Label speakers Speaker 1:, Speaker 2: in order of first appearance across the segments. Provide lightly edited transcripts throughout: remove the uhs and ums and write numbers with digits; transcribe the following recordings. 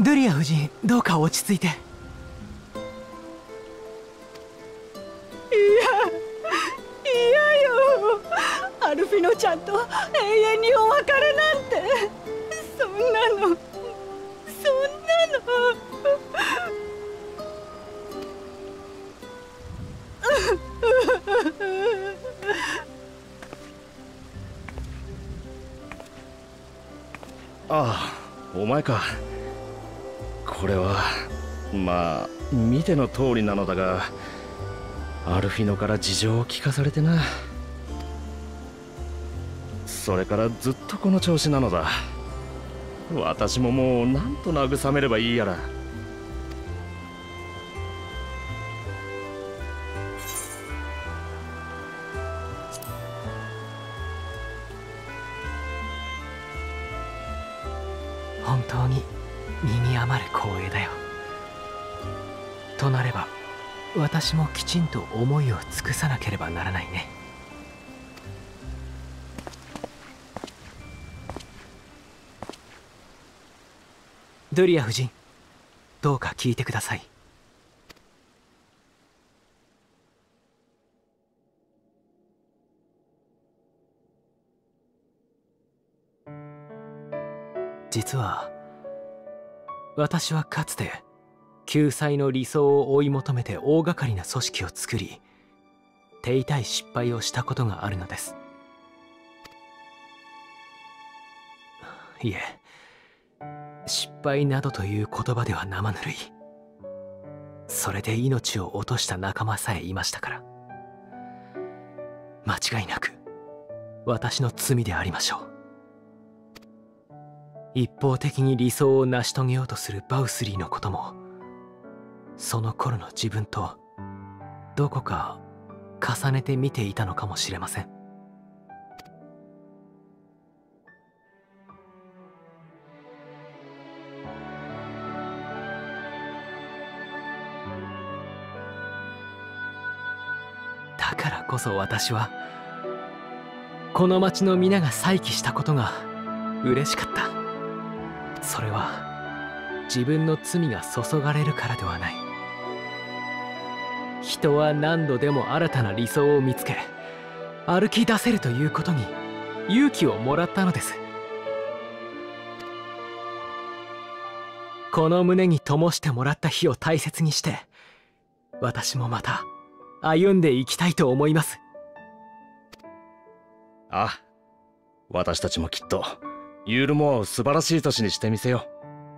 Speaker 1: ドゥリア夫人、どうか落ち着いて。
Speaker 2: 嫌よ。アルフィノちゃんと永遠にお別れなんて。そんなの。
Speaker 3: ああ、お前か。これはまあ見ての通りなのだが、アルフィノから事情を聞かされてな。それからずっとこの調子なのだ。私ももうなんと慰めればいいやら。
Speaker 1: 本当に身に余る光栄だよ。となれば私もきちんと思いを尽くさなければならないね。ドゥリア夫人、どうか聞いてください。実は私はかつて救済の理想を追い求めて大掛かりな組織を作り、手痛い失敗をしたことがあるのです。いえ、失敗などという言葉では生ぬるい。それで命を落とした仲間さえいましたから、間違いなく私の罪でありましょう。一方的に理想を成し遂げようとするバウスリーのことも、その頃の自分とどこか重ねて見ていたのかもしれません。だからこそ私はこの町の皆が再起したことが嬉しかった。それは自分の罪が注がれるからではない。人は何度でも新たな理想を見つけ歩き出せるということに勇気をもらったのです。この胸に灯してもらった火を大切にして、私もまた歩んでいきたいと思います。
Speaker 3: ああ、私たちもきっとユールモアを素晴らしい都市にしてみせよ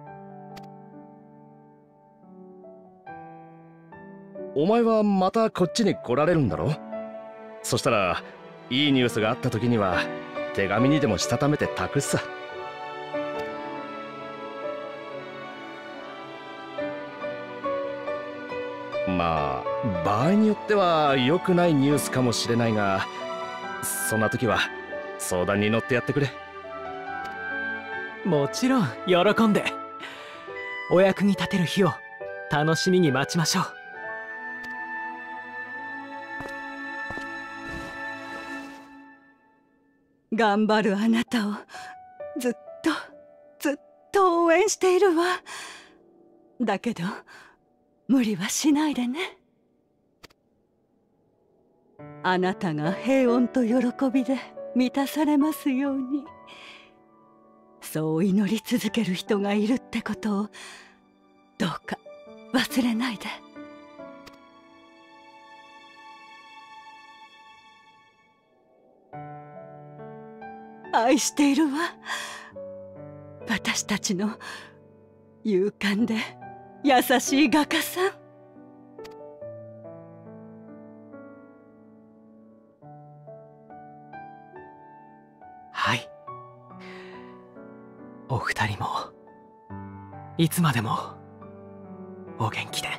Speaker 3: う。お前はまたこっちに来られるんだろ？そしたらいいニュースがあった時には手紙にでもしたためて託すさ。まあ場合によっては良くないニュースかもしれないが、そんな時は相談に乗ってやってくれ。
Speaker 1: もちろん喜んで。お役に立てる日を楽しみに待ちましょ
Speaker 2: う。頑張るあなたをずっと応援しているわ。だけど無理はしないでね。あなたが平穏と喜びで満たされますように。そう祈り続ける人がいるってことをどうか忘れないで。愛しているわ。私たちの勇敢で優しい画家さん。
Speaker 1: はい。お二人もいつまでもお元気で。